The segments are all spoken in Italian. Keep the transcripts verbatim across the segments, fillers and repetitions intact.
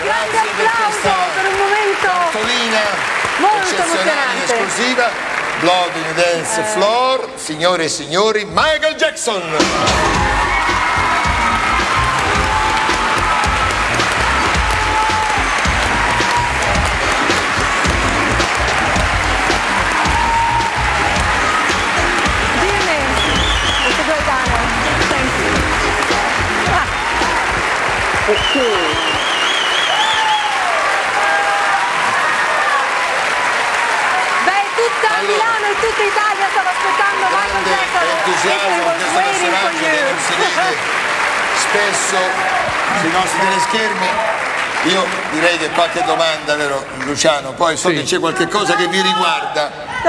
grande applauso per un momento molto emozionante. Esclusiva, Blood in the Dance eh. Floor, signore e signori, Michael Jackson. Beh, tutta allora, Milano e tutta Italia stava aspettando Michael Jackson. Entusiasmo, questo personaggio che non si vede spesso sui nostri teleschermi. Io direi che qualche domanda, vero Luciano? Poi so sì. che c'è qualche cosa che vi riguarda.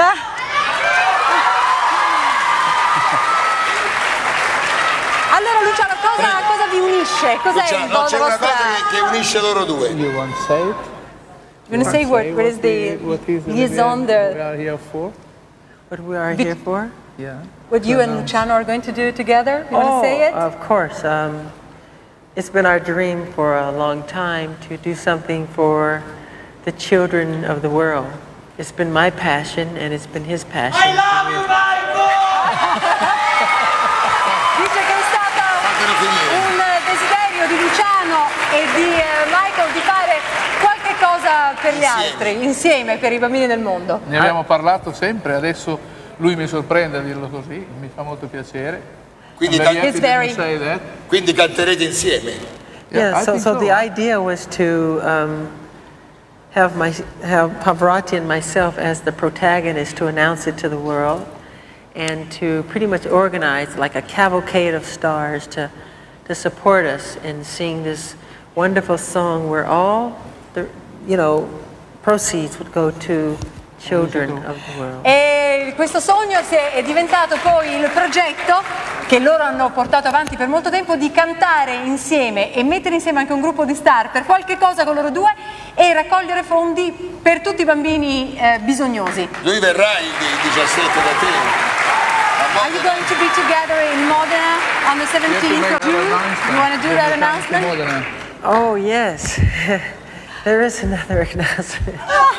Allora Luciano, cosa, cosa vi unisce? Cos'è Luciano, il no, c'è una vostra... cosa che, che unisce loro due. You want to say it? You want to say what, what is the liaison there? What we are here for? What we are here for? Yeah. What you and Luciano are going to do together? You oh, want to say it? Of course. Um, it's been our dream for a long time to do something for the children of the world. It's been my passion and it's been his passion. I love you, Michael! Dice che è stato un desiderio di Luciano e di eh, Michael di fare qualche cosa per gli insieme. altri, insieme, per i bambini del mondo. Ne abbiamo parlato sempre, adesso lui mi sorprende a dirlo così, mi fa molto piacere. Quindi, very... quindi canterete insieme? Yeah, yeah so, so, so the idea was to um, have, my, have Pavarotti and myself as the protagonist to announce it to the world, and to pretty much organize like a cavalcade of stars to, to support us in singing this wonderful song where all the, you know, proceeds would go to children of the world. E questo sogno si è, è diventato poi il progetto che loro hanno portato avanti per molto tempo, di cantare insieme e mettere insieme anche un gruppo di star per qualche cosa con loro due e raccogliere fondi per tutti i bambini eh, bisognosi. Lui verrà il diciassette da te. Are you going to be together in Modena on the seventeenth of June? You want to do that announcement? Oh yes, there is another announcement.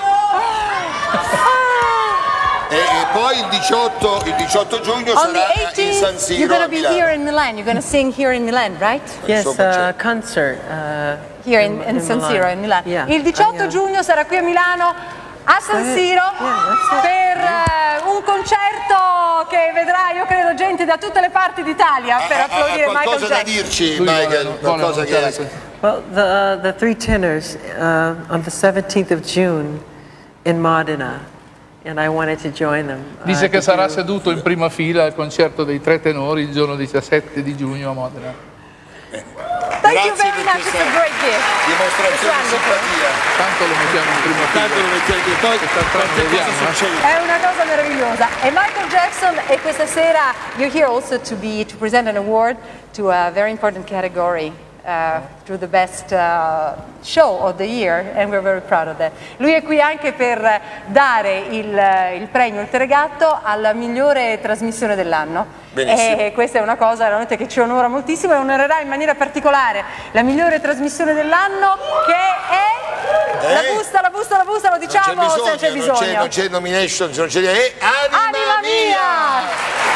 E, e poi il diciotto, il diciotto giugno on sarà the eighteenth, in San Siro. you're going to be here in Milan. You're going to sing here in Milan, right? Yes, uh, concert. Uh, here in, in, in San Siro, in Milan. Yeah. Il diciotto uh, giugno sarà qui a Milano, a San Siro, yeah, per uh, un concerto che vedrà, io credo, gente da tutte le parti d'Italia per applaudire Michael Jackson. Qualcosa da dirci, Michael? Qualcosa che... Well, the, uh, the three tenors uh, on the seventeenth of June in Modena, and I wanted to join them. Uh, Dice che sarà seduto in prima fila al concerto dei tre tenori il giorno diciassette di giugno a Modena. Thank you very much, it's a great gift. Dimostrazione di simpatia. Tanto lo mettiamo in prima fila. Tanto lo mettiamo in prima fila. Poi cosa succede? È una cosa meravigliosa. E Michael Jackson, e questa sera you're here also to be to present an award to a very important category. Uh, to the best uh, show of the year, and we're very proud of that. Lui è qui anche per dare il, il premio, il Teregatto, alla migliore trasmissione dell'anno. E questa è una cosa veramente che ci onora moltissimo e onorerà in maniera particolare la migliore trasmissione dell'anno, che è... Eh? La busta, la busta, la busta, lo diciamo se c'è bisogno. Non c'è nomination, non c'è... Eh, anima, anima mia! mia!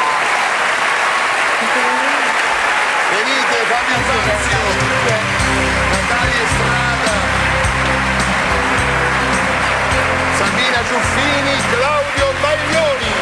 Venite, Fabio Fazio, Natalia Estrada, Sabina Giuffini, Claudio Baglioni.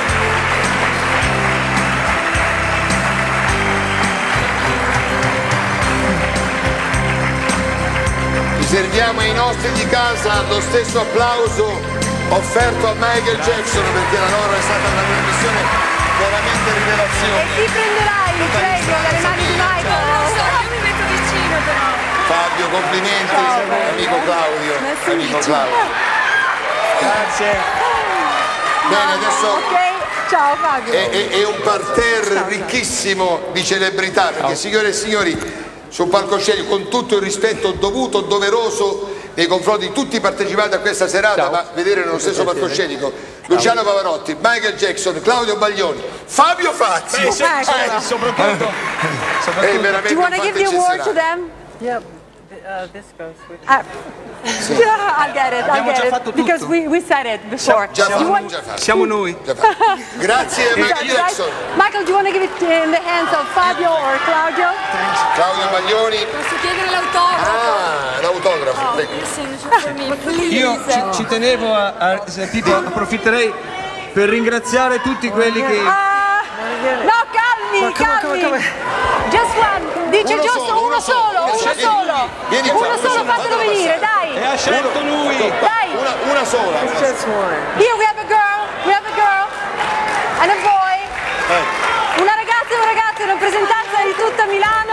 Riserviamo ai nostri di casa lo stesso applauso offerto a Michael Jackson, perché la loro è stata una trasmissione veramente rivelazione. E chi prenderà il premio dalle mani di Michael? Non so, io mi metto vicino però. Fabio, complimenti, ciao, amico Claudio. Merci. Amico Claudio. Grazie. Bene, adesso ok, ciao Fabio. È, è, è un parterre ricchissimo di celebrità, perché signore e signori, sul palcoscenico, con tutto il rispetto dovuto, doveroso nei confronti di tutti i partecipanti a questa serata, ciao, ma vedere nello stesso palcoscenico Luciano Pavarotti, Michael Jackson, Claudio Baglioni, Fabio Fazio. Beh, se, eh, soprattutto, soprattutto. È veramente Do you want to give the award to them? Yep. Uh, this goes with Uh, I'll get it, I'll Abbiamo get già it. fatto tutto. Because we, we said it before. Già You fatto, want- già fatto. Siamo noi. Già fatto. Grazie Michael Right? Jackson. Michael, do you want to give it in the hands of Fabio or Claudio? Claudio Baglioni. Posso chiedere l'autografo? Ah, l'autografo. Oh, Prego. your signature for me, please. Io ci, ci tenevo a, a se- Pippo, approfitterei per ringraziare tutti quelli che... Ah, no, calmi, Come- come- calmi. come- Just one. Dice Uno giusto solo, uno uno solo, solo. uno Vieni, solo. vieni qua, Uno uno solo, solo, fatelo fatelo venire, E dai. ha scelto lui. Dai. Una, una sola. It's just one. Here we have a girl, we have a girl and a boy. Una ragazza e un ragazzo in rappresentanza di tutta Milano.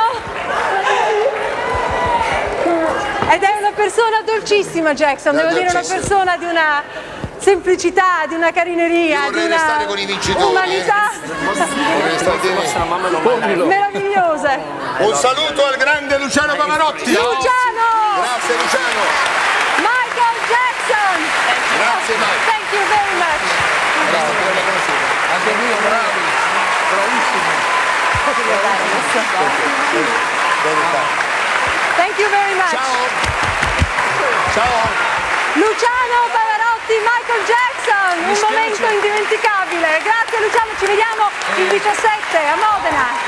Ed è una persona dolcissima, Jackson, devo dire una Dolcissima. persona di una semplicità, di una carineria, Io di vorrei una restare con i vincitori, umanità Vorrei stare lì. meravigliose. Un saluto al grande Luciano Pavarotti. Luciano! Grazie Luciano. Michael Jackson! Grazie Mike. Thank you very much. Anche lui, bravi, bravissimi. Thank you very much. Ciao. Ciao. Luciano Pavarotti, Michael Jackson, un momento indimenticabile. Grazie Luciano, ci vediamo il diciassette a Modena.